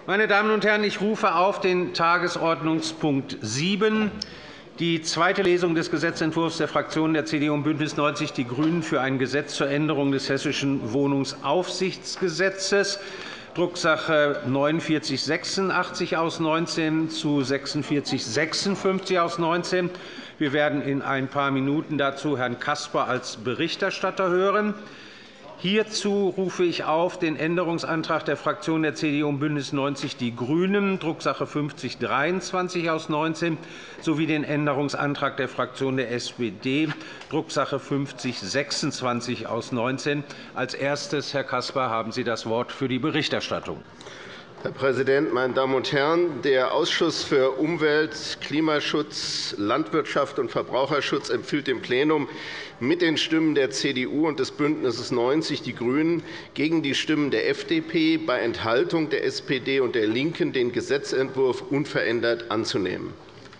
Meine Damen und Herren, ich rufe auf den Tagesordnungspunkt 7, die zweite Lesung des Gesetzentwurfs der Fraktionen der CDU und BÜNDNIS 90 die GRÜNEN für ein Gesetz zur Änderung des Hessischen Wohnungsaufsichtsgesetzes, Drucksache 4986 aus 19 zu 4656 aus 19. Wir werden in ein paar Minuten dazu Herrn Caspar als Berichterstatter hören. Hierzu rufe ich auf den Änderungsantrag der Fraktionen der CDU und BÜNDNIS 90 die GRÜNEN, Drucksache 5023 aus 19, sowie den Änderungsantrag der Fraktion der SPD, Drucksache 5026 aus 19. Als erstes, Herr Caspar, haben Sie das Wort für die Berichterstattung. Herr Präsident, meine Damen und Herren! Der Ausschuss für Umwelt, Klimaschutz, Landwirtschaft und Verbraucherschutz empfiehlt dem Plenum mit den Stimmen der CDU und des BÜNDNisses 90 die GRÜNEN gegen die Stimmen der FDP bei Enthaltung der SPD und der LINKEN den Gesetzentwurf unverändert anzunehmen.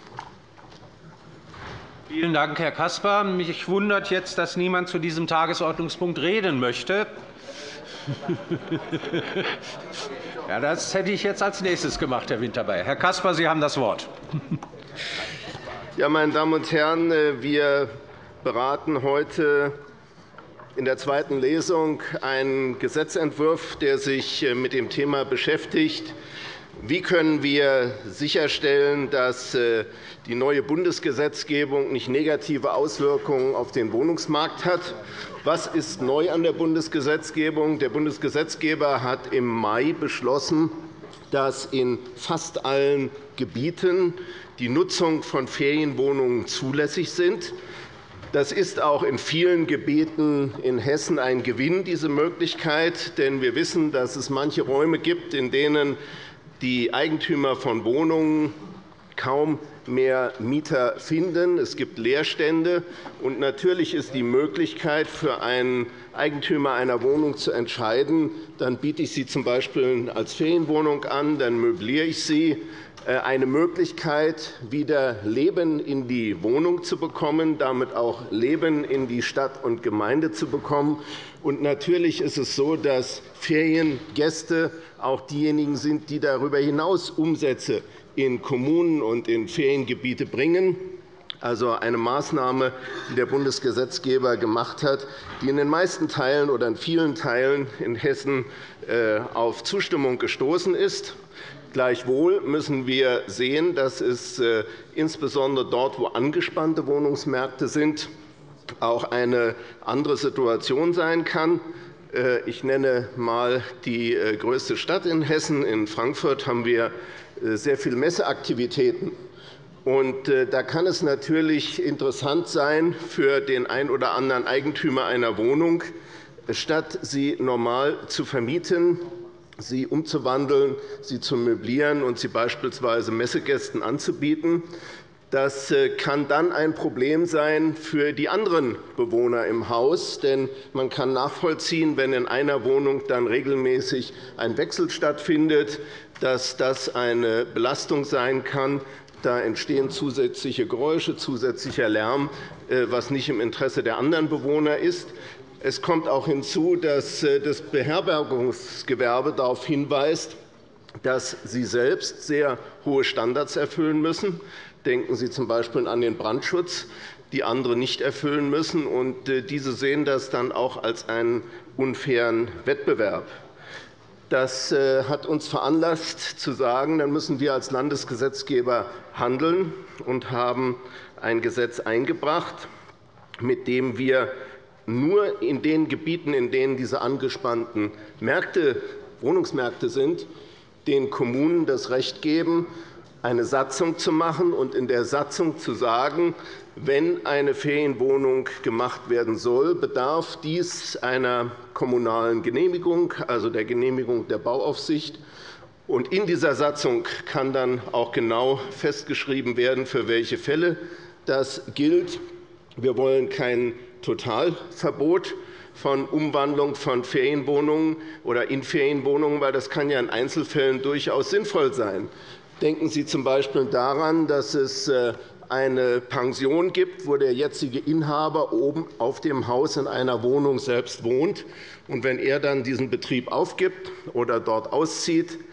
Vielen Dank, Herr Caspar. Mich wundert jetzt, dass niemand zu diesem Tagesordnungspunkt reden möchte. Ja, das hätte ich jetzt als nächstes gemacht, Herr Wintermeyer. Herr Caspar, Sie haben das Wort. Ja, meine Damen und Herren, wir beraten heute in der zweiten Lesung einen Gesetzentwurf, der sich mit dem Thema beschäftigt. Wie können wir sicherstellen, dass die neue Bundesgesetzgebung nicht negative Auswirkungen auf den Wohnungsmarkt hat? Was ist neu an der Bundesgesetzgebung? Der Bundesgesetzgeber hat im Mai beschlossen, dass in fast allen Gebieten die Nutzung von Ferienwohnungen zulässig sind. Das ist auch in vielen Gebieten in Hessen ein Gewinn, diese Möglichkeit. Denn wir wissen, dass es manche Räume gibt, in denen die Eigentümer von Wohnungen kaum mehr Mieter finden. Es gibt Leerstände. Und natürlich ist die Möglichkeit für einen Eigentümer einer Wohnung zu entscheiden, dann biete ich sie z.B. als Ferienwohnung an, dann möbliere ich sie, eine Möglichkeit, wieder Leben in die Wohnung zu bekommen, damit auch Leben in die Stadt und Gemeinde zu bekommen. Und natürlich ist es so, dass Feriengäste auch diejenigen sind, die darüber hinaus Umsätze in Kommunen und in Feriengebiete bringen. Also eine Maßnahme, die der Bundesgesetzgeber gemacht hat, die in den meisten Teilen oder in vielen Teilen in Hessen auf Zustimmung gestoßen ist. Gleichwohl müssen wir sehen, dass es insbesondere dort, wo angespannte Wohnungsmärkte sind, auch eine andere Situation sein kann. Ich nenne einmal die größte Stadt in Hessen. In Frankfurt haben wir sehr viele Messeaktivitäten. Da kann es natürlich interessant sein für den einen oder anderen Eigentümer einer Wohnung, statt sie normal zu vermieten, sie umzuwandeln, sie zu möblieren und sie beispielsweise Messegästen anzubieten. Das kann dann ein Problem sein für die anderen Bewohner im Haus. Denn man kann nachvollziehen, wenn in einer Wohnung dann regelmäßig ein Wechsel stattfindet, dass das eine Belastung sein kann. Da entstehen zusätzliche Geräusche, zusätzlicher Lärm, was nicht im Interesse der anderen Bewohner ist. Es kommt auch hinzu, dass das Beherbergungsgewerbe darauf hinweist, dass sie selbst sehr hohe Standards erfüllen müssen. Denken Sie z.B. an den Brandschutz, die andere nicht erfüllen müssen. Diese sehen das dann auch als einen unfairen Wettbewerb. Das hat uns veranlasst, zu sagen, dann müssen wir als Landesgesetzgeber handeln, und haben ein Gesetz eingebracht, mit dem wir nur in den Gebieten, in denen diese angespannten Wohnungsmärkte sind, den Kommunen das Recht geben, eine Satzung zu machen und in der Satzung zu sagen, wenn eine Ferienwohnung gemacht werden soll, bedarf dies einer kommunalen Genehmigung, also der Genehmigung der Bauaufsicht. Und in dieser Satzung kann dann auch genau festgeschrieben werden, für welche Fälle das gilt. Wir wollen kein Totalverbot von Umwandlung von Ferienwohnungen oder in Ferienwohnungen, weil das kann ja in Einzelfällen durchaus sinnvoll sein. Denken Sie z.B. daran, dass es eine Pension gibt, wo der jetzige Inhaber oben auf dem Haus in einer Wohnung selbst wohnt. Und wenn er dann diesen Betrieb aufgibt oder dort auszieht,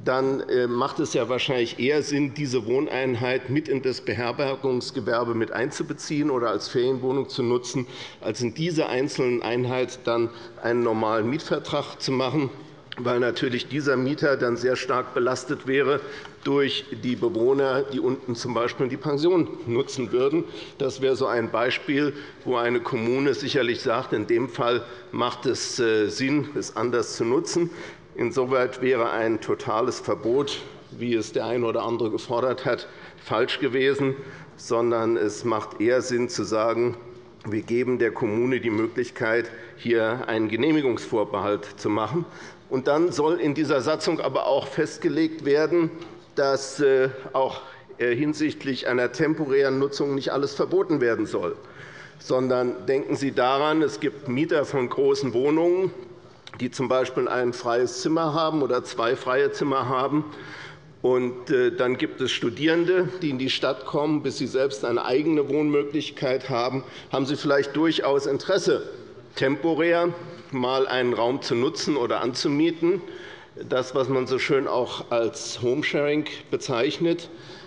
dann macht es ja wahrscheinlich eher Sinn, diese Wohneinheit mit in das Beherbergungsgewerbe mit einzubeziehen oder als Ferienwohnung zu nutzen, als in dieser einzelnen Einheit dann einen normalen Mietvertrag zu machen, weil natürlich dieser Mieter dann sehr stark belastet wäre durch die Bewohner, die unten z.B. die Pension nutzen würden. Das wäre so ein Beispiel, wo eine Kommune sicherlich sagt, in dem Fall macht es Sinn, es anders zu nutzen. Insoweit wäre ein totales Verbot, wie es der eine oder andere gefordert hat, falsch gewesen, sondern es macht eher Sinn zu sagen, wir geben der Kommune die Möglichkeit, hier einen Genehmigungsvorbehalt zu machen. Und dann soll in dieser Satzung aber auch festgelegt werden, dass auch hinsichtlich einer temporären Nutzung nicht alles verboten werden soll. Sondern denken Sie daran, es gibt Mieter von großen Wohnungen, die z.B. ein freies Zimmer haben oder 2 freie Zimmer haben. Und dann gibt es Studierende, die in die Stadt kommen, bis sie selbst eine eigene Wohnmöglichkeit haben. Haben Sie vielleicht durchaus Interesse, temporär mal einen Raum zu nutzen oder anzumieten, das, was man so schön auch als Homesharing bezeichnet.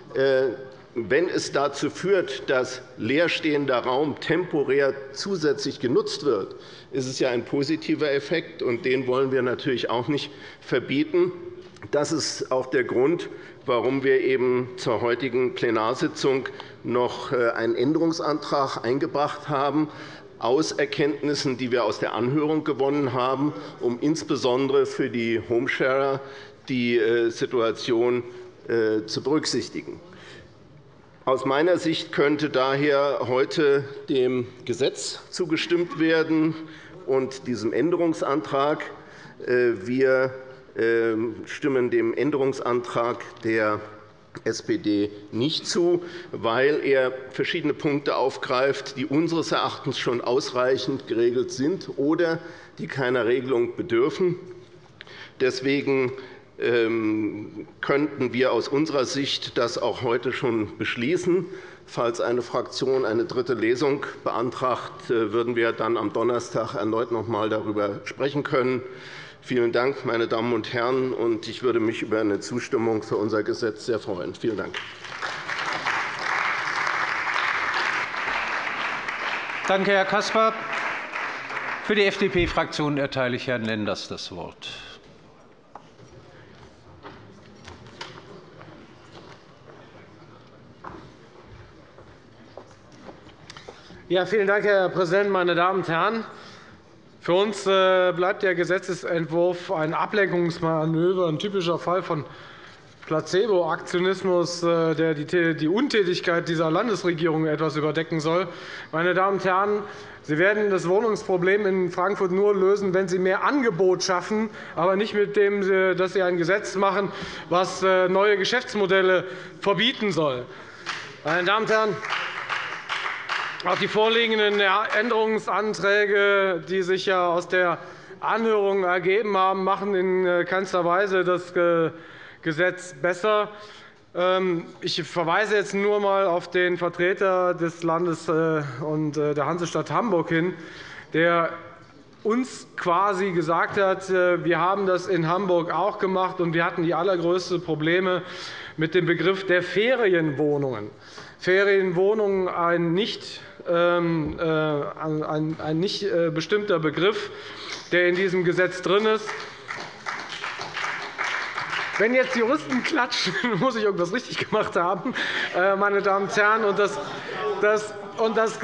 Wenn es dazu führt, dass leerstehender Raum temporär zusätzlich genutzt wird, ist es ja ein positiver Effekt, und den wollen wir natürlich auch nicht verbieten. Das ist auch der Grund, warum wir eben zur heutigen Plenarsitzung noch einen Änderungsantrag eingebracht haben, aus Erkenntnissen, die wir aus der Anhörung gewonnen haben, um insbesondere für die Homesharer die Situation zu berücksichtigen. Aus meiner Sicht könnte daher heute dem Gesetz zugestimmt werden und diesem Änderungsantrag. Wir stimmen dem Änderungsantrag der SPD nicht zu, weil er verschiedene Punkte aufgreift, die unseres Erachtens schon ausreichend geregelt sind oder die keiner Regelung bedürfen. Deswegen könnten wir aus unserer Sicht das auch heute schon beschließen. Falls eine Fraktion eine dritte Lesung beantragt, würden wir dann am Donnerstag erneut noch einmal darüber sprechen können. Vielen Dank, meine Damen und Herren, und ich würde mich über eine Zustimmung für unser Gesetz sehr freuen. Vielen Dank. Danke, Herr Caspar. Für die FDP-Fraktion erteile ich Herrn Lenders das Wort. Ja, vielen Dank, Herr Präsident, meine Damen und Herren! Für uns bleibt der Gesetzentwurf ein Ablenkungsmanöver, ein typischer Fall von Placebo-Aktionismus, der die Untätigkeit dieser Landesregierung etwas überdecken soll. Meine Damen und Herren, Sie werden das Wohnungsproblem in Frankfurt nur lösen, wenn Sie mehr Angebot schaffen, aber nicht mit dem, dass Sie ein Gesetz machen, das neue Geschäftsmodelle verbieten soll. Meine Damen und Herren, auch die vorliegenden Änderungsanträge, die sich ja aus der Anhörung ergeben haben, machen in keinster Weise das Gesetz besser. Ich verweise jetzt nur einmal auf den Vertreter des Landes und der Hansestadt Hamburg hin, der uns quasi gesagt hat, wir haben das in Hamburg auch gemacht, und wir hatten die allergrößten Probleme mit dem Begriff der Ferienwohnungen. Ferienwohnungen ein nicht bestimmter Begriff, der in diesem Gesetz drin ist. Wenn jetzt Juristen klatschen, muss ich irgendwas richtig gemacht haben, meine Damen und Herren. Das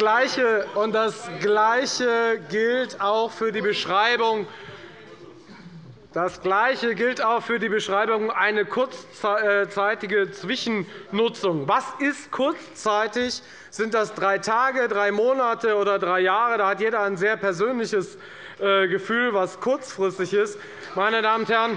Gleiche gilt auch für die Beschreibung. Das Gleiche gilt auch für die Beschreibung eine kurzzeitige Zwischennutzung. Was ist kurzzeitig? Sind das 3 Tage, 3 Monate oder 3 Jahre? Da hat jeder ein sehr persönliches Gefühl, was kurzfristig ist. Meine Damen und Herren,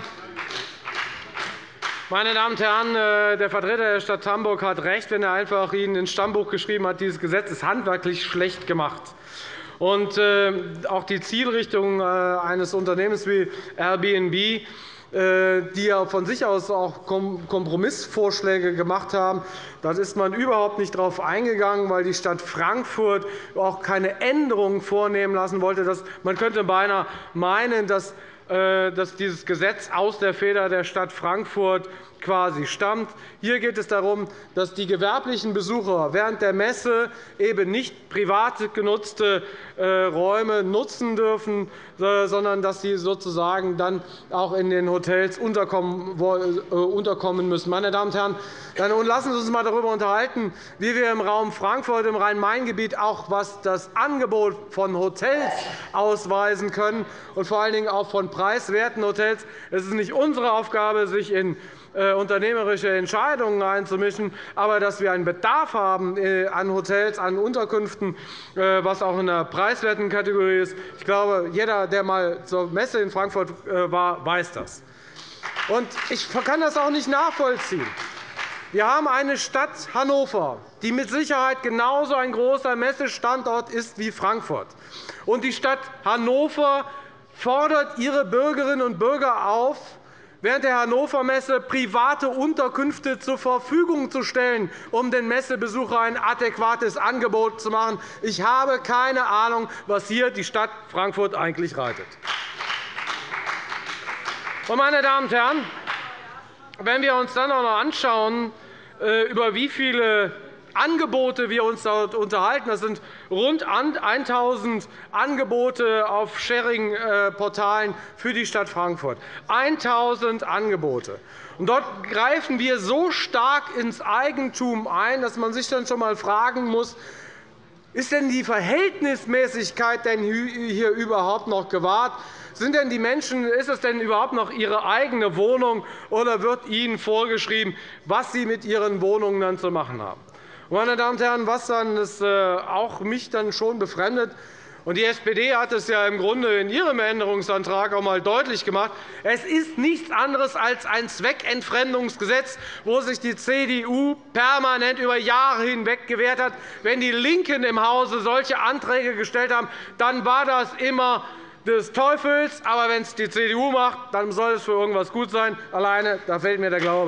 der Vertreter der Stadt Hamburg hat recht, wenn er einfach Ihnen ins Stammbuch geschrieben hat, dieses Gesetz ist handwerklich schlecht gemacht. Und auch die Zielrichtung eines Unternehmens wie Airbnb, die ja von sich aus auch Kompromissvorschläge gemacht haben, da ist man überhaupt nicht darauf eingegangen, weil die Stadt Frankfurt auch keine Änderungen vornehmen lassen wollte. Man könnte beinahe meinen, dass dass dieses Gesetz aus der Feder der Stadt Frankfurt quasi stammt. Hier geht es darum, dass die gewerblichen Besucher während der Messe eben nicht privat genutzte Räume nutzen dürfen, sondern dass sie sozusagen dann auch in den Hotels unterkommen müssen. Meine Damen und Herren, dann lassen Sie uns einmal darüber unterhalten, wie wir im Raum Frankfurt, im Rhein-Main-Gebiet auch was das Angebot von Hotels ausweisen können und vor allen Dingen auch von preiswerten Hotels. Es ist nicht unsere Aufgabe, sich in unternehmerische Entscheidungen einzumischen, aber dass wir einen Bedarf haben an Hotels, an Unterkünften, was auch in der preiswerten Kategorie ist. Ich glaube, jeder, der einmal zur Messe in Frankfurt war, weiß das. Ich kann das auch nicht nachvollziehen. Wir haben eine Stadt Hannover, die mit Sicherheit genauso ein großer Messestandort ist wie Frankfurt. Und die Stadt Hannover fordert ihre Bürgerinnen und Bürger auf, während der Hannover Messe private Unterkünfte zur Verfügung zu stellen, um den Messebesuchern ein adäquates Angebot zu machen. Ich habe keine Ahnung, was hier die Stadt Frankfurt eigentlich reitet. Meine Damen und Herren, wenn wir uns dann auch noch anschauen, über wie viele Angebote wir uns dort unterhalten. Das sind rund 1.000 Angebote auf Sharing-Portalen für die Stadt Frankfurt. 1.000 Angebote. Und dort greifen wir so stark ins Eigentum ein, dass man sich dann schon einmal fragen muss, ist denn die Verhältnismäßigkeit denn hier überhaupt noch gewahrt? Sind denn die Menschen, ist es denn überhaupt noch ihre eigene Wohnung, oder wird ihnen vorgeschrieben, was sie mit ihren Wohnungen dann zu machen haben? Meine Damen und Herren, was dann auch mich dann schon befremdet, und die SPD hat es ja im Grunde in ihrem Änderungsantrag auch einmal deutlich gemacht, es ist nichts anderes als ein Zweckentfremdungsgesetz, wo sich die CDU permanent über Jahre hinweg gewehrt hat. Wenn die LINKEN im Hause solche Anträge gestellt haben, dann war das immer des Teufels. Aber wenn es die CDU macht, dann soll es für irgendwas gut sein. Alleine, da fehlt mir der Glaube.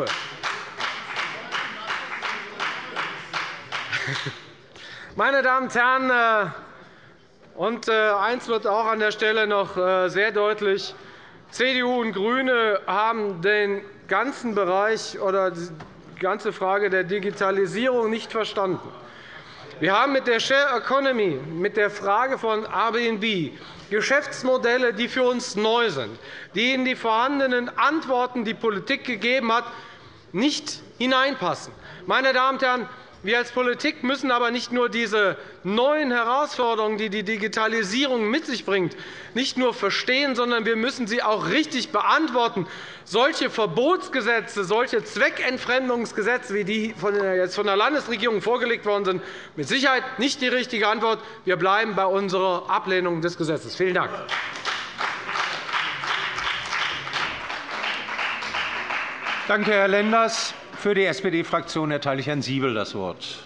Meine Damen und Herren, eines wird auch an der Stelle noch sehr deutlich. CDU und GRÜNE haben den ganzen Bereich oder die ganze Frage der Digitalisierung nicht verstanden. Wir haben mit der Share Economy, mit der Frage von Airbnb Geschäftsmodelle, die für uns neu sind, die in die vorhandenen Antworten, die Politik gegeben hat, nicht hineinpassen. Meine Damen und Herren, wir als Politik müssen aber nicht nur diese neuen Herausforderungen, die die Digitalisierung mit sich bringt, nicht nur verstehen, sondern wir müssen sie auch richtig beantworten. Solche Verbotsgesetze, solche Zweckentfremdungsgesetze, wie die jetzt von der Landesregierung vorgelegt worden sind, mit Sicherheit nicht die richtige Antwort. Wir bleiben bei unserer Ablehnung des Gesetzes. Vielen Dank. Danke, Herr Lenders. Für die SPD-Fraktion erteile ich Herrn Siebel das Wort.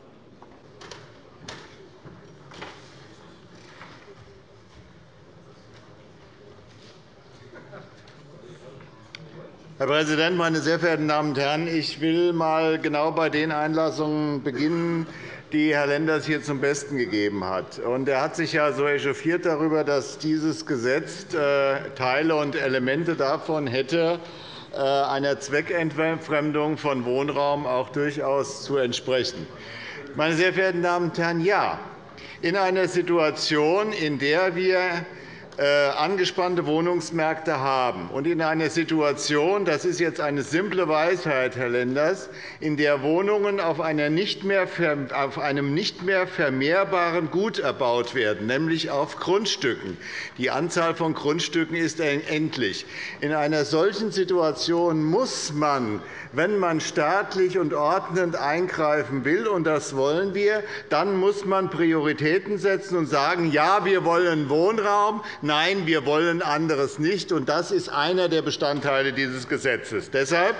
Herr Präsident, meine sehr verehrten Damen und Herren! Ich will einmal genau bei den Einlassungen beginnen, die Herr Lenders hier zum Besten gegeben hat. Er hat sich ja so echauffiert darüber, dass dieses Gesetz Teile und Elemente davon hätte, einer Zweckentfremdung von Wohnraum auch durchaus zu entsprechen. Meine sehr verehrten Damen und Herren, ja, in einer Situation, in der wir angespannte Wohnungsmärkte haben, und in einer Situation, das ist jetzt eine simple Weisheit, Herr Lenders, in der Wohnungen auf einem nicht mehr vermehrbaren Gut erbaut werden, nämlich auf Grundstücken. Die Anzahl von Grundstücken ist endlich. In einer solchen Situation muss man, wenn man staatlich und ordnend eingreifen will, und das wollen wir, dann muss man Prioritäten setzen und sagen, ja, wir wollen Wohnraum, nein, wir wollen anderes nicht. Und das ist einer der Bestandteile dieses Gesetzes. Deshalb,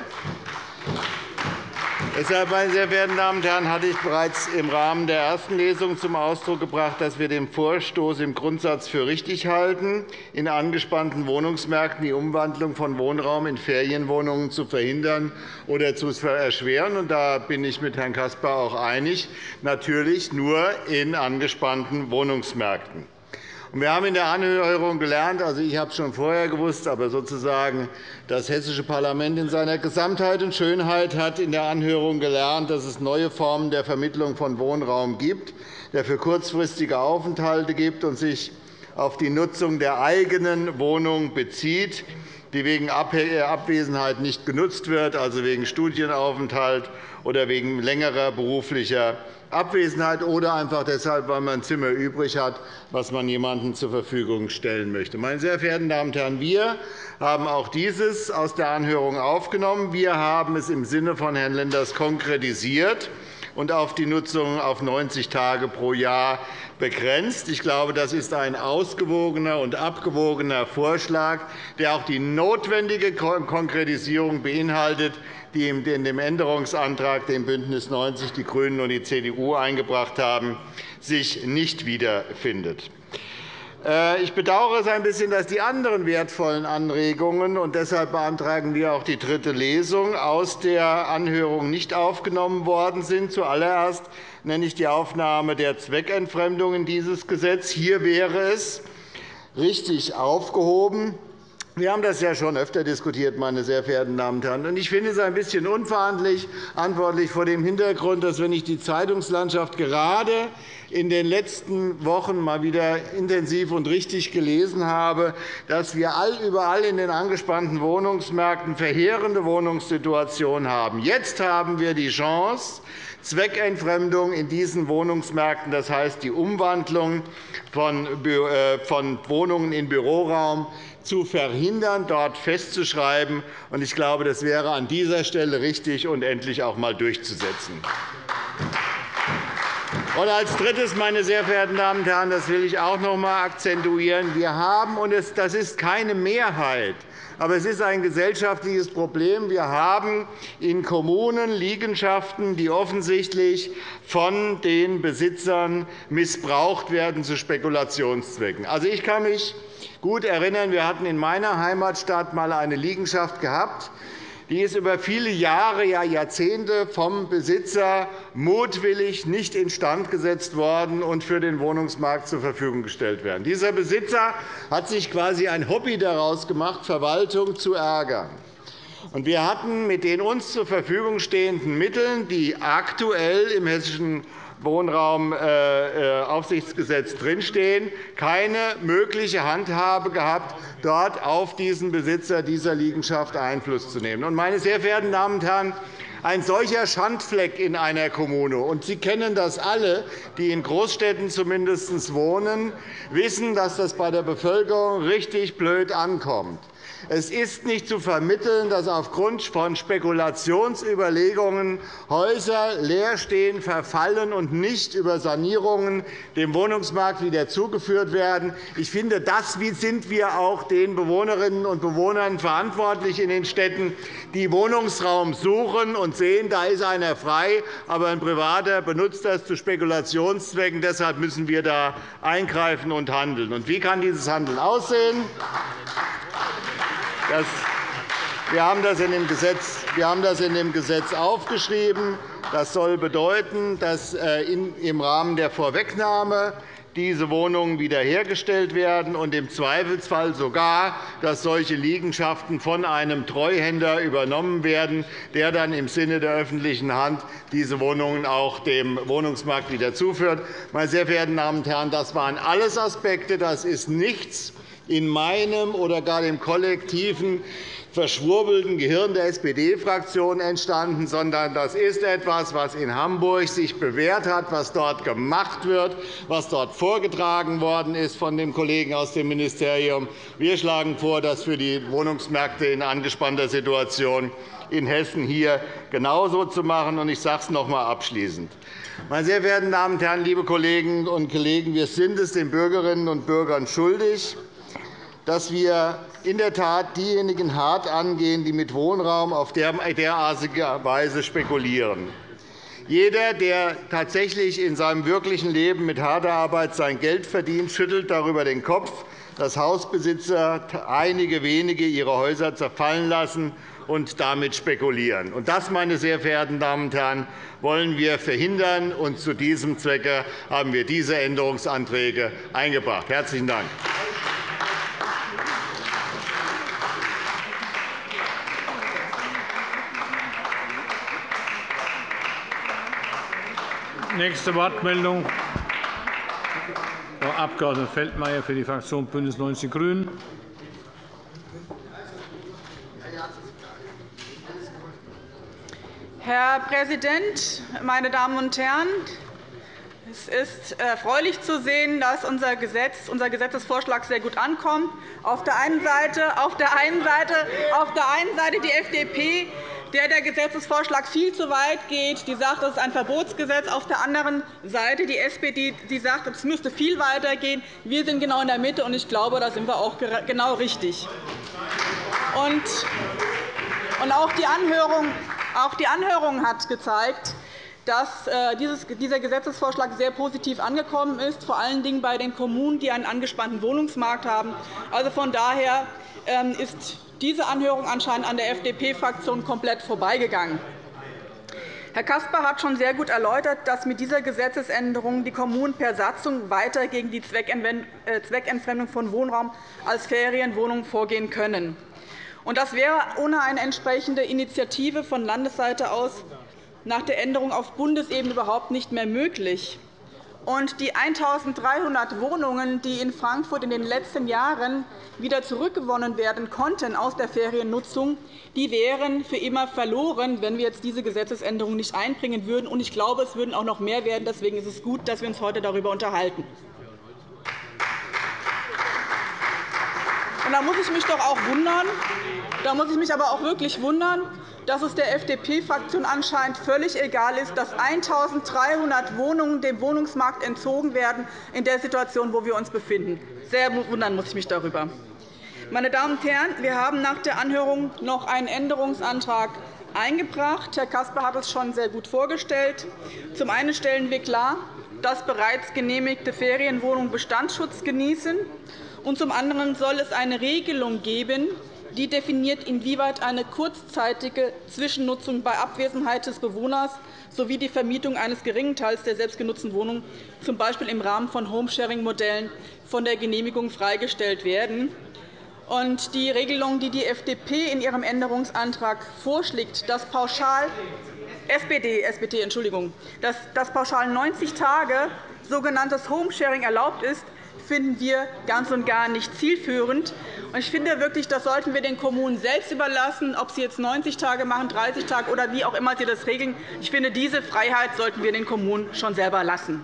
meine sehr verehrten Damen und Herren, hatte ich bereits im Rahmen der ersten Lesung zum Ausdruck gebracht, dass wir den Vorstoß im Grundsatz für richtig halten, in angespannten Wohnungsmärkten die Umwandlung von Wohnraum in Ferienwohnungen zu verhindern oder zu erschweren. Und da bin ich mit Herrn Caspar auch einig, natürlich nur in angespannten Wohnungsmärkten. Wir haben in der Anhörung gelernt, also ich habe es schon vorher gewusst, aber sozusagen das hessische Parlament in seiner Gesamtheit und Schönheit hat in der Anhörung gelernt, dass es neue Formen der Vermittlung von Wohnraum gibt, der für kurzfristige Aufenthalte gibt und sich auf die Nutzung der eigenen Wohnung bezieht, die wegen Abwesenheit nicht genutzt wird, also wegen Studienaufenthalt oder wegen längerer beruflicher Abwesenheit oder einfach deshalb, weil man ein Zimmer übrig hat, was man jemandem zur Verfügung stellen möchte. Meine sehr verehrten Damen und Herren, wir haben auch dieses aus der Anhörung aufgenommen. Wir haben es im Sinne von Herrn Lenders konkretisiert und auf die Nutzung auf 90 Tage pro Jahr begrenzt. Ich glaube, das ist ein ausgewogener und abgewogener Vorschlag, der auch die notwendige Konkretisierung beinhaltet, die in dem Änderungsantrag, den BÜNDNIS 90 die GRÜNEN und die CDU eingebracht haben, sich nicht wiederfindet. Ich bedauere es ein bisschen, dass die anderen wertvollen Anregungen, und deshalb beantragen wir auch die dritte Lesung, aus der Anhörung nicht aufgenommen worden sind. Zuallererst nenne ich die Aufnahme der Zweckentfremdung in dieses Gesetz. Hier wäre es richtig aufgehoben. Wir haben das ja schon öfter diskutiert, meine sehr verehrten Damen und Herren. Ich finde es ein bisschen unverantwortlich vor dem Hintergrund, dass, wenn ich die Zeitungslandschaft gerade in den letzten Wochen mal wieder intensiv und richtig gelesen habe, dass wir überall in den angespannten Wohnungsmärkten verheerende Wohnungssituationen haben. Jetzt haben wir die Chance, Zweckentfremdung in diesen Wohnungsmärkten, das heißt die Umwandlung von Wohnungen in Büroraum, zu verhindern, dort festzuschreiben. Ich glaube, das wäre an dieser Stelle richtig und endlich auch einmal durchzusetzen. Und als Drittes, meine sehr verehrten Damen und Herren, das will ich auch noch einmal akzentuieren, wir haben, und das ist keine Mehrheit, aber es ist ein gesellschaftliches Problem. Wir haben in Kommunen Liegenschaften, die offensichtlich von den Besitzern missbraucht werden zu Spekulationszwecken. Also, ich kann mich gut erinnern, wir hatten in meiner Heimatstadt einmal eine Liegenschaft gehabt. Die ist über viele Jahre, ja Jahrzehnte vom Besitzer mutwillig nicht instand gesetzt worden und für den Wohnungsmarkt zur Verfügung gestellt werden. Dieser Besitzer hat sich quasi ein Hobby daraus gemacht, Verwaltung zu ärgern. Wir hatten mit den uns zur Verfügung stehenden Mitteln, die aktuell im Hessischen Wohnraumaufsichtsgesetz drinstehen, keine mögliche Handhabe gehabt, dort auf diesen Besitzer dieser Liegenschaft Einfluss zu nehmen. Meine sehr verehrten Damen und Herren, ein solcher Schandfleck in einer Kommune, und Sie kennen das alle, die in Großstädten zumindest wohnen, wissen, dass das bei der Bevölkerung richtig blöd ankommt. Es ist nicht zu vermitteln, dass aufgrund von Spekulationsüberlegungen Häuser leer stehen, verfallen und nicht über Sanierungen dem Wohnungsmarkt wieder zugeführt werden. Ich finde, das sind wir auch den Bewohnerinnen und Bewohnern verantwortlich in den Städten, die Wohnungsraum suchen und sehen, da ist einer frei, aber ein Privater benutzt das zu Spekulationszwecken. Deshalb müssen wir da eingreifen und handeln. Und wie kann dieses Handeln aussehen? Wir haben das in dem Gesetz aufgeschrieben. Das soll bedeuten, dass im Rahmen der Vorwegnahme diese Wohnungen wiederhergestellt werden und im Zweifelsfall sogar, dass solche Liegenschaften von einem Treuhänder übernommen werden, der dann im Sinne der öffentlichen Hand diese Wohnungen auch dem Wohnungsmarkt wieder zuführt. Meine sehr verehrten Damen und Herren, das waren alles Aspekte. Das ist nichts in meinem oder gar dem kollektiven verschwurbelten Gehirn der SPD-Fraktion entstanden, sondern das ist etwas, was in Hamburg sich bewährt hat, was dort gemacht wird, was dort vorgetragen worden ist von dem Kollegen aus dem Ministerium. Wir schlagen vor, das für die Wohnungsmärkte in angespannter Situation in Hessen hier genauso zu machen. Ich sage es noch einmal abschließend. Meine sehr verehrten Damen und Herren, liebe Kolleginnen und Kollegen, wir sind es den Bürgerinnen und Bürgern schuldig, dass wir in der Tat diejenigen hart angehen, die mit Wohnraum auf derartige Weise spekulieren. Jeder, der tatsächlich in seinem wirklichen Leben mit harter Arbeit sein Geld verdient, schüttelt darüber den Kopf, dass Hausbesitzer, einige wenige, ihre Häuser zerfallen lassen und damit spekulieren. Das, meine sehr verehrten Damen und Herren, wollen wir verhindern. Und zu diesem Zwecke haben wir diese Änderungsanträge eingebracht. Herzlichen Dank. Nächste Wortmeldung, Frau Abg. Feldmayer für die Fraktion BÜNDNIS 90 die GRÜNEN. Herr Präsident, meine Damen und Herren! Es ist erfreulich zu sehen, dass unser Gesetzesvorschlag sehr gut ankommt. Auf der einen Seite die FDP, der Gesetzesvorschlag viel zu weit geht, die sagt, das ist ein Verbotsgesetz. Auf der anderen Seite die SPD, die sagt, es müsste viel weiter gehen. Wir sind genau in der Mitte, und ich glaube, da sind wir auch genau richtig. Und auch die Anhörung hat gezeigt, dass dieser Gesetzesvorschlag sehr positiv angekommen ist, vor allen Dingen bei den Kommunen, die einen angespannten Wohnungsmarkt haben. Also von daher ist diese Anhörung anscheinend an der FDP-Fraktion komplett vorbeigegangen. Herr Caspar hat schon sehr gut erläutert, dass mit dieser Gesetzesänderung die Kommunen per Satzung weiter gegen die Zweckentfremdung von Wohnraum als Ferienwohnungen vorgehen können. Das wäre ohne eine entsprechende Initiative von Landesseite aus nach der Änderung auf Bundesebene überhaupt nicht mehr möglich. Die 1.300 Wohnungen, die in Frankfurt in den letzten Jahren wieder zurückgewonnen werden konnten aus der Feriennutzung, die wären für immer verloren, wenn wir jetzt diese Gesetzesänderung nicht einbringen würden. Ich glaube, es würden auch noch mehr werden. Deswegen ist es gut, dass wir uns heute darüber unterhalten. Da muss ich mich doch auch wundern, da muss ich mich aber auch wirklich wundern, dass es der FDP-Fraktion anscheinend völlig egal ist, dass 1.300 Wohnungen dem Wohnungsmarkt entzogen werden in der Situation, wo wir uns befinden. Sehr wundern muss ich mich darüber. Meine Damen und Herren, wir haben nach der Anhörung noch einen Änderungsantrag eingebracht. Herr Caspar hat es schon sehr gut vorgestellt. Zum einen stellen wir klar, dass bereits genehmigte Ferienwohnungen Bestandsschutz genießen. Und zum anderen soll es eine Regelung geben, die definiert, inwieweit eine kurzzeitige Zwischennutzung bei Abwesenheit des Bewohners sowie die Vermietung eines geringen Teils der selbstgenutzten Wohnung, z. B. im Rahmen von Homesharing-Modellen, von der Genehmigung freigestellt werden. Die Regelung, die die FDP in ihrem Änderungsantrag vorschlägt, dass pauschal dass pauschal 90 Tage sogenanntes Homesharing erlaubt ist, finden wir ganz und gar nicht zielführend. Ich finde wirklich, das sollten wir den Kommunen selbst überlassen, ob sie jetzt 90 Tage machen, 30 Tage oder wie auch immer sie das regeln. Ich finde, diese Freiheit sollten wir den Kommunen schon selber lassen.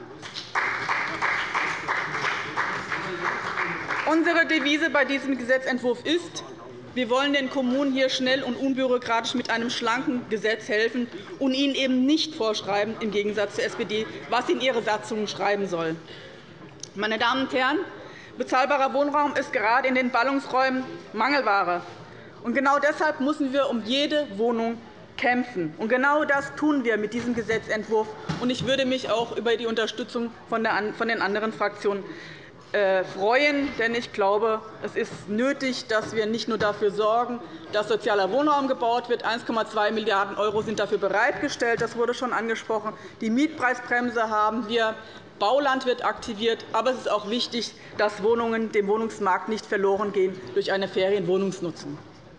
Unsere Devise bei diesem Gesetzentwurf ist, wir wollen den Kommunen hier schnell und unbürokratisch mit einem schlanken Gesetz helfen und ihnen eben nicht vorschreiben, im Gegensatz zur SPD, was sie in ihre Satzungen schreiben sollen. Meine Damen und Herren, bezahlbarer Wohnraum ist gerade in den Ballungsräumen Mangelware. Genau deshalb müssen wir um jede Wohnung kämpfen. Genau das tun wir mit diesem Gesetzentwurf. Ich würde mich auch über die Unterstützung von den anderen Fraktionen freuen. Denn ich glaube, es ist nötig, dass wir nicht nur dafür sorgen, dass sozialer Wohnraum gebaut wird. 1,2 Milliarden € sind dafür bereitgestellt. Das wurde schon angesprochen. Die Mietpreisbremse haben wir. Bauland wird aktiviert. Aber es ist auch wichtig, dass Wohnungen dem Wohnungsmarkt nicht verloren gehen durch eine Ferienwohnungsnutzung.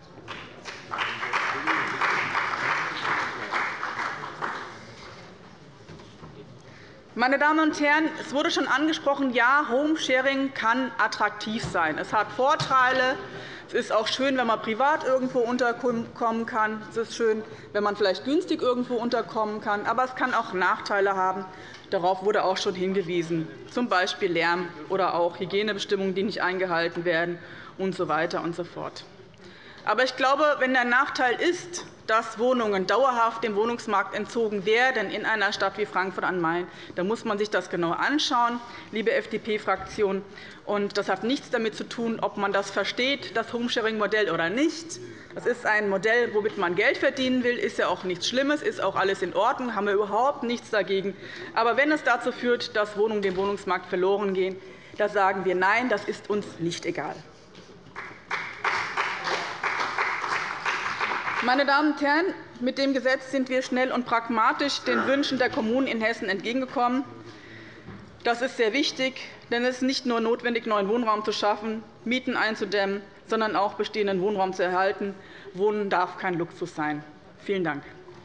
Meine Damen und Herren, es wurde schon angesprochen, ja, Homesharing kann attraktiv sein. Es hat Vorteile. Es ist auch schön, wenn man privat irgendwo unterkommen kann. Es ist schön, wenn man vielleicht günstig irgendwo unterkommen kann. Aber es kann auch Nachteile haben. Darauf wurde auch schon hingewiesen, z. B. Lärm oder auch Hygienebestimmungen, die nicht eingehalten werden, usw. So weiter und so fort. Aber ich glaube, wenn der Nachteil ist, dass Wohnungen dauerhaft dem Wohnungsmarkt entzogen werden in einer Stadt wie Frankfurt am Main, dann muss man sich das genau anschauen, liebe FDP-Fraktion. Das hat nichts damit zu tun, ob man das versteht, das Homesharing-Modell, oder nicht. Das ist ein Modell, womit man Geld verdienen will. Das ist ja auch nichts Schlimmes, ist auch alles in Ordnung, haben wir überhaupt nichts dagegen. Aber wenn es dazu führt, dass Wohnungen dem Wohnungsmarkt verloren gehen, da sagen wir Nein, das ist uns nicht egal. Meine Damen und Herren, mit dem Gesetz sind wir schnell und pragmatisch den Wünschen der Kommunen in Hessen entgegengekommen. Das ist sehr wichtig, denn es ist nicht nur notwendig, neuen Wohnraum zu schaffen, Mieten einzudämmen, sondern auch bestehenden Wohnraum zu erhalten. Wohnen darf kein Luxus sein. Vielen Dank.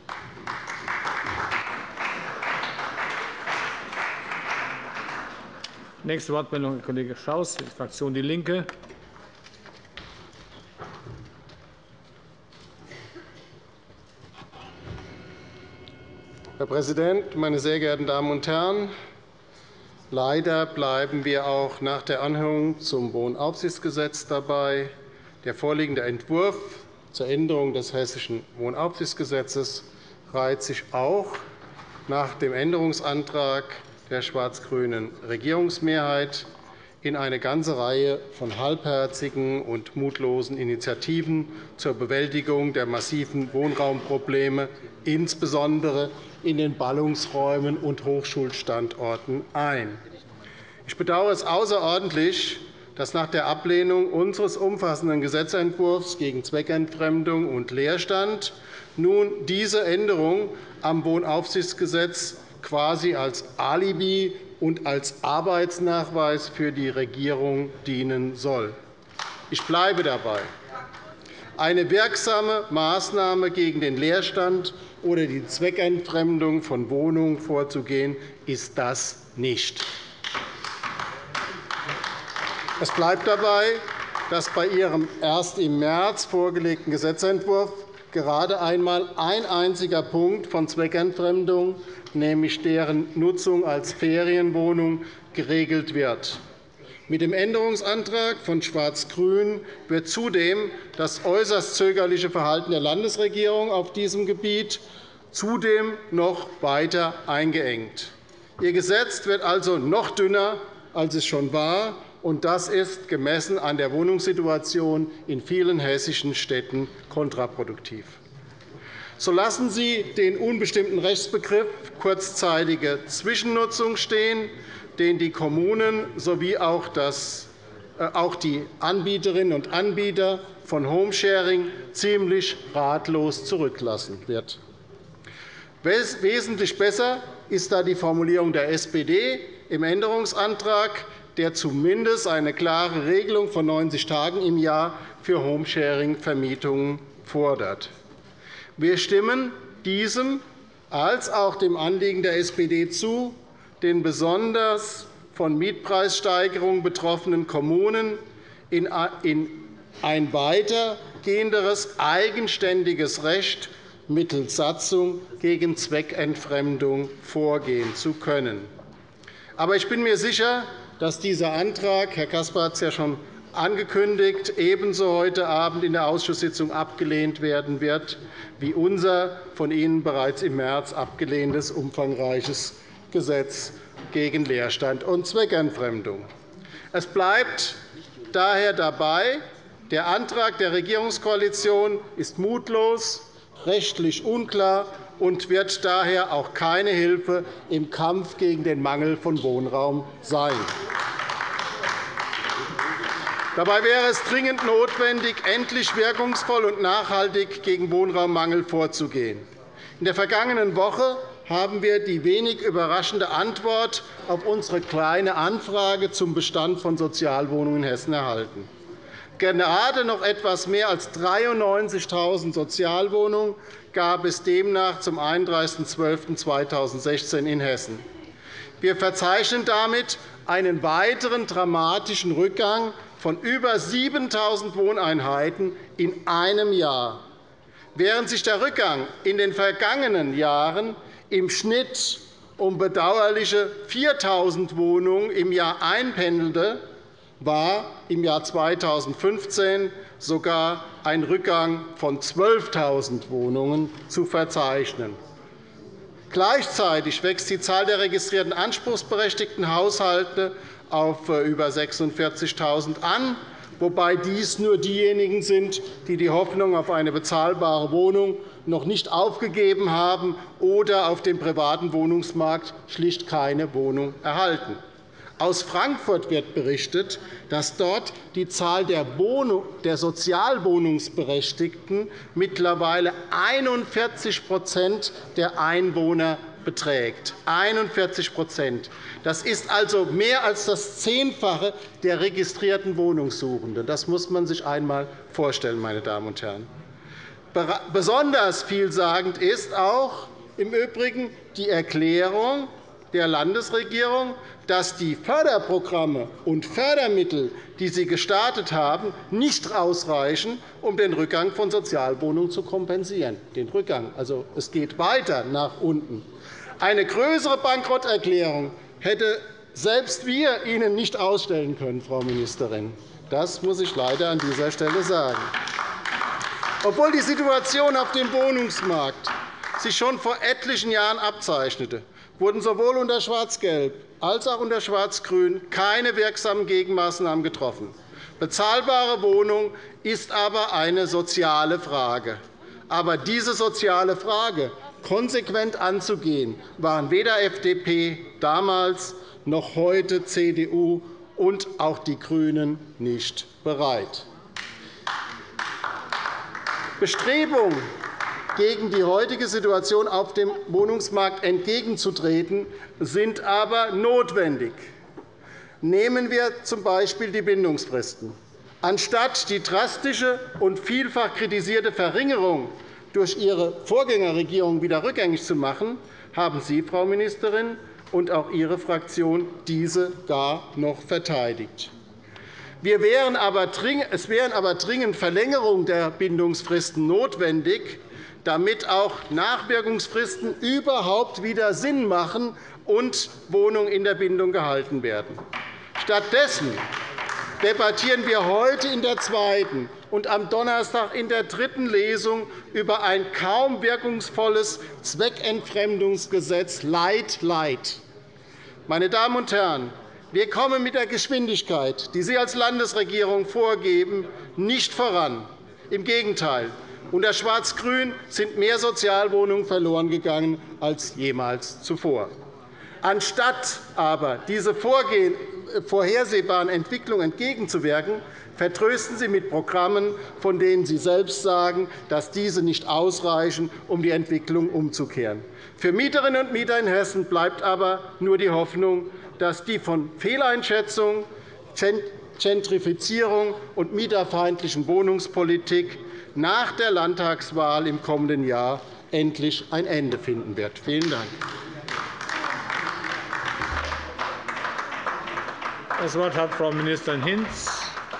Nächste Wortmeldung, Herr Kollege Schaus, Fraktion DIE LINKE. Herr Präsident, meine sehr geehrten Damen und Herren! Leider bleiben wir auch nach der Anhörung zum Wohnaufsichtsgesetz dabei. Der vorliegende Entwurf zur Änderung des Hessischen Wohnaufsichtsgesetzes reiht sich auch nach dem Änderungsantrag der schwarz-grünen Regierungsmehrheit in eine ganze Reihe von halbherzigen und mutlosen Initiativen zur Bewältigung der massiven Wohnraumprobleme, insbesondere in den Ballungsräumen und Hochschulstandorten, ein. Ich bedauere es außerordentlich, dass nach der Ablehnung unseres umfassenden Gesetzentwurfs gegen Zweckentfremdung und Leerstand nun diese Änderung am Wohnaufsichtsgesetz quasi als Alibi und als Arbeitsnachweis für die Regierung dienen soll. Ich bleibe dabei. Eine wirksame Maßnahme gegen den Leerstand oder die Zweckentfremdung von Wohnungen vorzugehen, ist das nicht. Es bleibt dabei, dass bei Ihrem erst im März vorgelegten Gesetzentwurf gerade einmal ein einziger Punkt von Zweckentfremdung, nämlich deren Nutzung als Ferienwohnung, geregelt wird. Mit dem Änderungsantrag von Schwarz-Grün wird zudem das äußerst zögerliche Verhalten der Landesregierung auf diesem Gebiet zudem noch weiter eingeengt. Ihr Gesetz wird also noch dünner, als es schon war, und das ist gemessen an der Wohnungssituation in vielen hessischen Städten kontraproduktiv. So lassen Sie den unbestimmten Rechtsbegriff kurzzeitige Zwischennutzung stehen, den die Kommunen sowie auch die Anbieterinnen und Anbieter von Homesharing ziemlich ratlos zurücklassen wird. Wesentlich besser ist da die Formulierung der SPD im Änderungsantrag, der zumindest eine klare Regelung von 90 Tagen im Jahr für Homesharing-Vermietungen fordert. Wir stimmen diesem als auch dem Anliegen der SPD zu, den besonders von Mietpreissteigerungen betroffenen Kommunen in ein weitergehenderes eigenständiges Recht mittels Satzung gegen Zweckentfremdung vorgehen zu können. Aber ich bin mir sicher, dass dieser Antrag, Herr Caspar hat es ja schon angekündigt, ebenso heute Abend in der Ausschusssitzung abgelehnt werden wird, wie unser von Ihnen bereits im März abgelehntes umfangreiches Gesetz gegen Leerstand und Zweckentfremdung. Es bleibt daher dabei, der Antrag der Regierungskoalition ist mutlos, rechtlich unklar und wird daher auch keine Hilfe im Kampf gegen den Mangel von Wohnraum sein. Dabei wäre es dringend notwendig, endlich wirkungsvoll und nachhaltig gegen Wohnraummangel vorzugehen. In der vergangenen Woche haben wir die wenig überraschende Antwort auf unsere Kleine Anfrage zum Bestand von Sozialwohnungen in Hessen erhalten. Gerade noch etwas mehr als 93.000 Sozialwohnungen gab es demnach zum 31.12.2016 in Hessen. Wir verzeichnen damit einen weiteren dramatischen Rückgang von über 7.000 Wohneinheiten in einem Jahr. Während sich der Rückgang in den vergangenen Jahren im Schnitt um bedauerliche 4.000 Wohnungen im Jahr einpendelte, war im Jahr 2015 sogar ein Rückgang von 12.000 Wohnungen zu verzeichnen. Gleichzeitig wächst die Zahl der registrierten anspruchsberechtigten Haushalte auf über 46.000 an, wobei dies nur diejenigen sind, die die Hoffnung auf eine bezahlbare Wohnung noch nicht aufgegeben haben oder auf dem privaten Wohnungsmarkt schlicht keine Wohnung erhalten. Aus Frankfurt wird berichtet, dass dort die Zahl der Sozialwohnungsberechtigten mittlerweile 41 der Einwohner beträgt. 41 Das ist also mehr als das Zehnfache der registrierten Wohnungssuchenden. Das muss man sich einmal vorstellen, meine Damen und Herren. Besonders vielsagend ist auch im Übrigen die Erklärung der Landesregierung, dass die Förderprogramme und Fördermittel, die sie gestartet haben, nicht ausreichen, um den Rückgang von Sozialwohnungen zu kompensieren. Den Rückgang. Also, es geht weiter nach unten. Eine größere Bankrotterklärung hätte selbst wir Ihnen nicht ausstellen können, Frau Ministerin. Das muss ich leider an dieser Stelle sagen. Obwohl die Situation auf dem Wohnungsmarkt sich schon vor etlichen Jahren abzeichnete, wurden sowohl unter Schwarz-Gelb als auch unter Schwarz-Grün keine wirksamen Gegenmaßnahmen getroffen. Bezahlbare Wohnung ist aber eine soziale Frage. Aber diese soziale Frage konsequent anzugehen, waren weder FDP damals noch heute CDU und auch die GRÜNEN nicht bereit. Bestrebungen, gegen die heutige Situation auf dem Wohnungsmarkt entgegenzutreten, sind aber notwendig. Nehmen wir z.B. die Bindungsfristen. Anstatt die drastische und vielfach kritisierte Verringerung durch Ihre Vorgängerregierung wieder rückgängig zu machen, haben Sie, Frau Ministerin, und auch Ihre Fraktion diese gar noch verteidigt. Es wären aber dringend Verlängerungen der Bindungsfristen notwendig, damit auch Nachwirkungsfristen überhaupt wieder Sinn machen und Wohnungen in der Bindung gehalten werden. Stattdessen debattieren wir heute in der zweiten und am Donnerstag in der dritten Lesung über ein kaum wirkungsvolles Zweckentfremdungsgesetz light. Meine Damen und Herren, wir kommen mit der Geschwindigkeit, die Sie als Landesregierung vorgeben, nicht voran. Im Gegenteil. Unter Schwarz-Grün sind mehr Sozialwohnungen verloren gegangen als jemals zuvor. Anstatt aber diese vorhersehbaren Entwicklungen entgegenzuwirken, vertrösten Sie mit Programmen, von denen Sie selbst sagen, dass diese nicht ausreichen, um die Entwicklung umzukehren. Für Mieterinnen und Mieter in Hessen bleibt aber nur die Hoffnung, dass die von Fehleinschätzung, Gentrifizierung und mieterfeindlichen Wohnungspolitik nach der Landtagswahl im kommenden Jahr endlich ein Ende finden wird. Vielen Dank. Das Wort hat Frau Ministerin Hinz.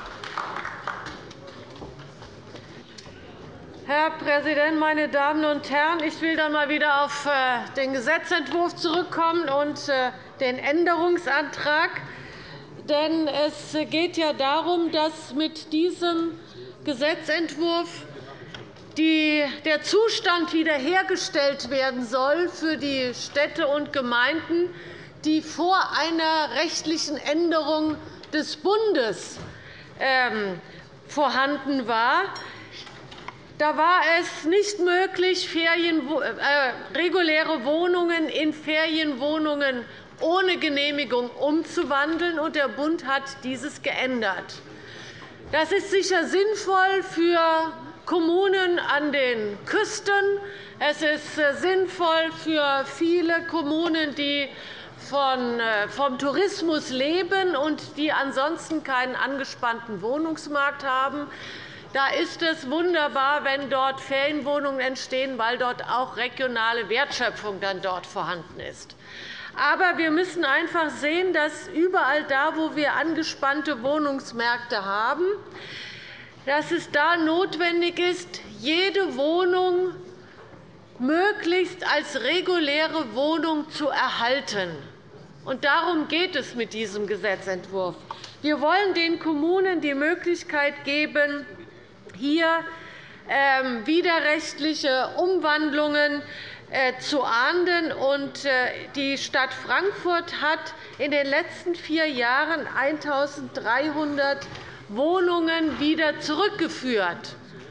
Herr Präsident, meine Damen und Herren! Ich will dann einmal wieder auf den Gesetzentwurf zurückkommen und den Änderungsantrag. Denn es geht ja darum, dass mit diesem Gesetzentwurf der Zustand wiederhergestellt werden soll für die Städte und Gemeinden, die vor einer rechtlichen Änderung des Bundes vorhanden war. Da war es nicht möglich, reguläre Wohnungen in Ferienwohnungen ohne Genehmigung umzuwandeln, und der Bund hat dieses geändert. Das ist sicher sinnvoll für Kommunen an den Küsten. Es ist sinnvoll für viele Kommunen, die vom Tourismus leben und die ansonsten keinen angespannten Wohnungsmarkt haben. Da ist es wunderbar, wenn dort Ferienwohnungen entstehen, weil dort auch regionale Wertschöpfung dann dort vorhanden ist. Aber wir müssen einfach sehen, dass überall da, wo wir angespannte Wohnungsmärkte haben, dass es da notwendig ist, jede Wohnung möglichst als reguläre Wohnung zu erhalten. Und darum geht es mit diesem Gesetzentwurf. Wir wollen den Kommunen die Möglichkeit geben, hier widerrechtliche Umwandlungen zu ahnden. Die Stadt Frankfurt hat in den letzten 4 Jahren 1.300 Wohnungen wieder zurückgeführt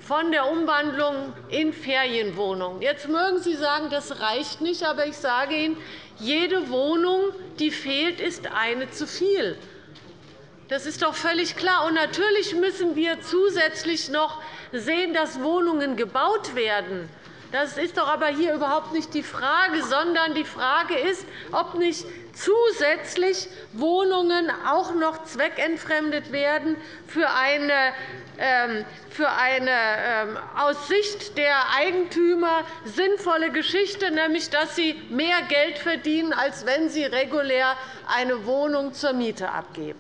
von der Umwandlung in Ferienwohnungen. Jetzt mögen Sie sagen, das reicht nicht, aber ich sage Ihnen, jede Wohnung, die fehlt, ist eine zu viel. Das ist doch völlig klar. Und natürlich müssen wir zusätzlich noch sehen, dass Wohnungen gebaut werden. Das ist doch aber hier überhaupt nicht die Frage, sondern die Frage ist, ob nicht zusätzlich Wohnungen auch noch zweckentfremdet werden für eine aus Sicht der Eigentümer sinnvolle Geschichte, nämlich dass sie mehr Geld verdienen, als wenn sie regulär eine Wohnung zur Miete abgeben.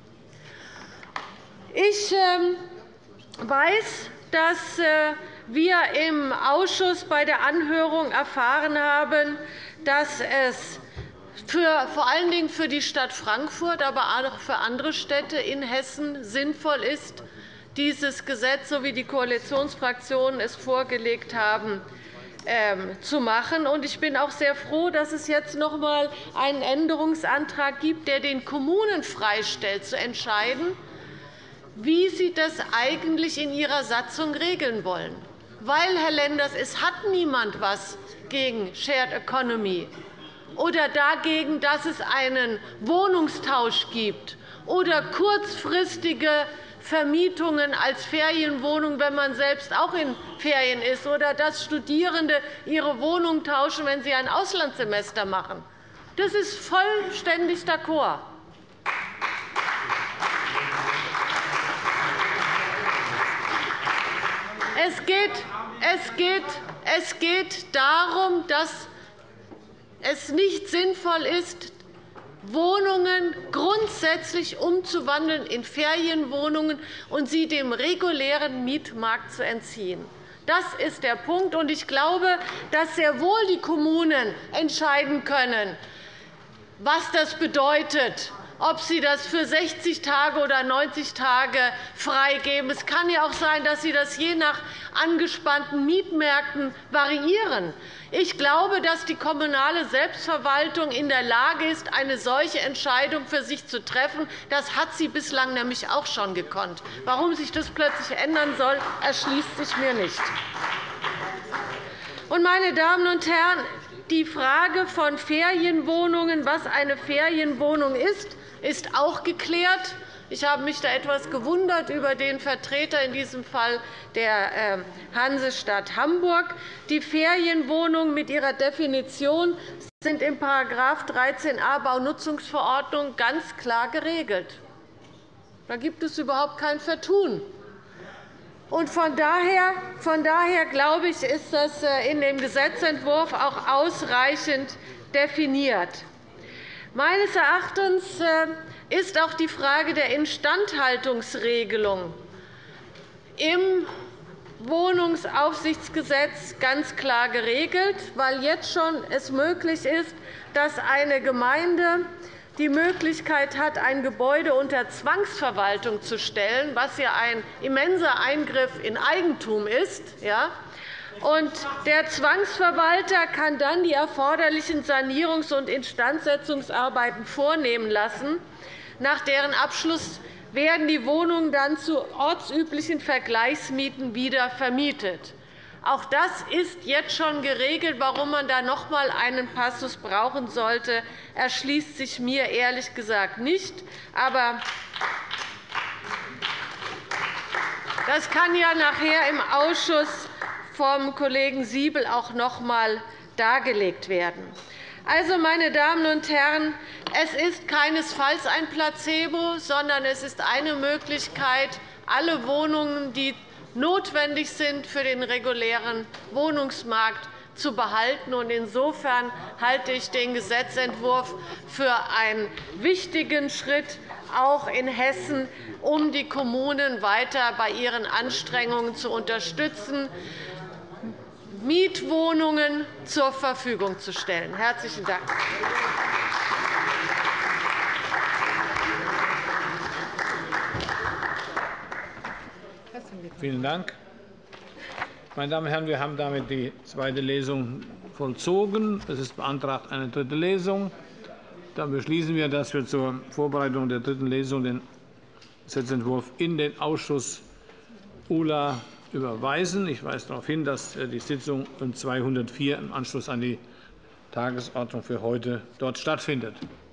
Ich weiß, dass wir im Ausschuss bei der Anhörung erfahren haben, dass es vor allen Dingen für die Stadt Frankfurt, aber auch für andere Städte in Hessen sinnvoll ist, dieses Gesetz, so wie die Koalitionsfraktionen es vorgelegt haben, zu machen. Ich bin auch sehr froh, dass es jetzt noch einmal einen Änderungsantrag gibt, der den Kommunen freistellt, zu entscheiden, wie sie das eigentlich in ihrer Satzung regeln wollen. Weil, Herr Lenders, es hat niemand etwas gegen Shared Economy oder dagegen, dass es einen Wohnungstausch gibt oder kurzfristige Vermietungen als Ferienwohnung, wenn man selbst auch in Ferien ist, oder dass Studierende ihre Wohnung tauschen, wenn sie ein Auslandssemester machen. Das ist vollständig d'accord. Es geht darum, dass es nicht sinnvoll ist, Wohnungen grundsätzlich umzuwandeln in Ferienwohnungen und sie dem regulären Mietmarkt zu entziehen. Das ist der Punkt. Ich glaube, dass sehr wohl die Kommunen entscheiden können, was das bedeutet, ob sie das für 60 Tage oder 90 Tage freigeben. Es kann ja auch sein, dass sie das je nach angespannten Mietmärkten variieren. Ich glaube, dass die kommunale Selbstverwaltung in der Lage ist, eine solche Entscheidung für sich zu treffen. Das hat sie bislang nämlich auch schon gekonnt. Warum sich das plötzlich ändern soll, erschließt sich mir nicht. Meine Damen und Herren, die Frage von Ferienwohnungen, was eine Ferienwohnung ist auch geklärt. Ich habe mich da etwas gewundert über den Vertreter, in diesem Fall der Hansestadt Hamburg. Die Ferienwohnungen mit ihrer Definition sind in § 13a Baunutzungsverordnung ganz klar geregelt. Da gibt es überhaupt kein Vertun. Von daher glaube ich, ist das in dem Gesetzentwurf auch ausreichend definiert. Meines Erachtens ist auch die Frage der Instandhaltungsregelung im Wohnungsaufsichtsgesetz ganz klar geregelt, weil jetzt schon es möglich ist, dass eine Gemeinde die Möglichkeit hat, ein Gebäude unter Zwangsverwaltung zu stellen, was ja ein immenser Eingriff in Eigentum ist. Der Zwangsverwalter kann dann die erforderlichen Sanierungs- und Instandsetzungsarbeiten vornehmen lassen. Nach deren Abschluss werden die Wohnungen dann zu ortsüblichen Vergleichsmieten wieder vermietet. Auch das ist jetzt schon geregelt. Warum man da noch einmal einen Passus brauchen sollte, erschließt sich mir ehrlich gesagt nicht. Aber das kann ja nachher im Ausschuss vom Kollegen Siebel auch noch einmal dargelegt werden. Also, meine Damen und Herren, es ist keinesfalls ein Placebo, sondern es ist eine Möglichkeit, alle Wohnungen, die notwendig sind für den regulären Wohnungsmarkt, zu behalten. Insofern halte ich den Gesetzentwurf für einen wichtigen Schritt, auch in Hessen, um die Kommunen weiter bei ihren Anstrengungen zu unterstützen, Mietwohnungen zur Verfügung zu stellen. – Herzlichen Dank. Vielen Dank. Meine Damen und Herren, wir haben damit die zweite Lesung vollzogen. Es ist beantragt eine dritte Lesung. Dann beschließen wir, dass wir zur Vorbereitung der dritten Lesung den Gesetzentwurf in den Ausschuss ULA überweisen. Ich weise darauf hin, dass die Sitzung um 204 im Anschluss an die Tagesordnung für heute dort stattfindet.